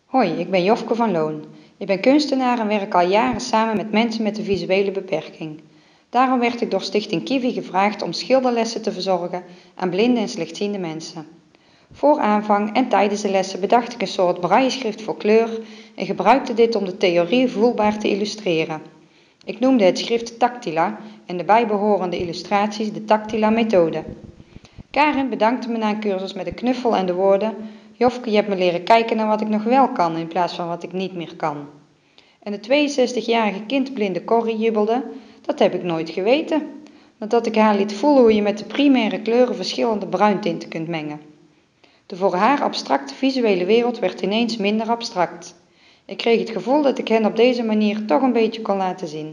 Hoi, ik ben Jofke van Loon. Ik ben kunstenaar en werk al jaren samen met mensen met een visuele beperking. Daarom werd ik door Stichting Kiwi gevraagd om schilderlessen te verzorgen aan blinde en slechtziende mensen. Voor aanvang en tijdens de lessen bedacht ik een soort brailleschrift voor kleur en gebruikte dit om de theorie voelbaar te illustreren. Ik noemde het schrift Tactila en de bijbehorende illustraties de Tactila methode. Karin bedankte me na een cursus met een knuffel en de woorden: Jofke, je hebt me leren kijken naar wat ik nog wel kan in plaats van wat ik niet meer kan. En de 62-jarige kindblinde Corrie jubelde: dat heb ik nooit geweten. Nadat ik haar liet voelen hoe je met de primaire kleuren verschillende bruintinten kunt mengen. De voor haar abstracte visuele wereld werd ineens minder abstract. Ik kreeg het gevoel dat ik hen op deze manier toch een beetje kon laten zien.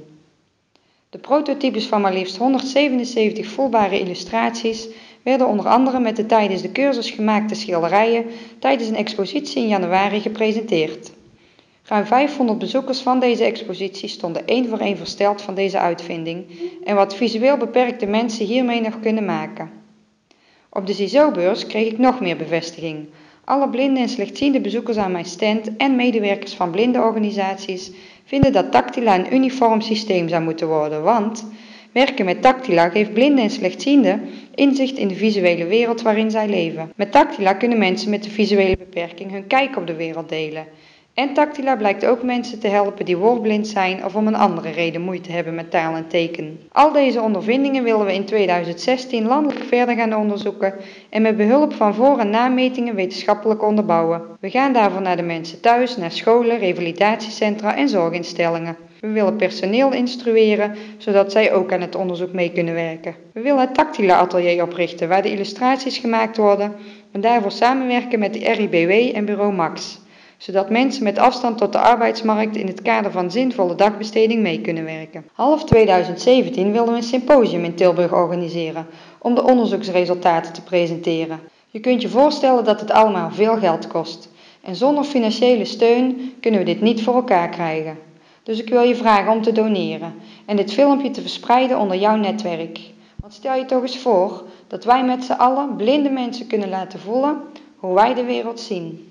De prototypes van maar liefst 177 voelbare illustraties werden onder andere met de tijdens de cursus gemaakte schilderijen tijdens een expositie in januari gepresenteerd. Ruim 500 bezoekers van deze expositie stonden één voor één versteld van deze uitvinding en wat visueel beperkte mensen hiermee nog kunnen maken. Op de CISO-beurs kreeg ik nog meer bevestiging. Alle blinde en slechtziende bezoekers aan mijn stand en medewerkers van blindenorganisaties vinden dat Tactila een uniform systeem zou moeten worden, want werken met Tactila geeft blinden en slechtzienden inzicht in de visuele wereld waarin zij leven. Met Tactila kunnen mensen met een visuele beperking hun kijk op de wereld delen. En Tactila blijkt ook mensen te helpen die woordblind zijn of om een andere reden moeite hebben met taal en teken. Al deze ondervindingen willen we in 2016 landelijk verder gaan onderzoeken en met behulp van voor- en nametingen wetenschappelijk onderbouwen. We gaan daarvoor naar de mensen thuis, naar scholen, revalidatiecentra en zorginstellingen. We willen personeel instrueren, zodat zij ook aan het onderzoek mee kunnen werken. We willen het Tactila atelier oprichten, waar de illustraties gemaakt worden en daarvoor samenwerken met de RIBW en bureau Max, zodat mensen met afstand tot de arbeidsmarkt in het kader van zinvolle dagbesteding mee kunnen werken. Half 2017 wilden we een symposium in Tilburg organiseren om de onderzoeksresultaten te presenteren. Je kunt je voorstellen dat het allemaal veel geld kost en zonder financiële steun kunnen we dit niet voor elkaar krijgen. Dus ik wil je vragen om te doneren en dit filmpje te verspreiden onder jouw netwerk. Want stel je toch eens voor dat wij met z'n allen blinde mensen kunnen laten voelen hoe wij de wereld zien.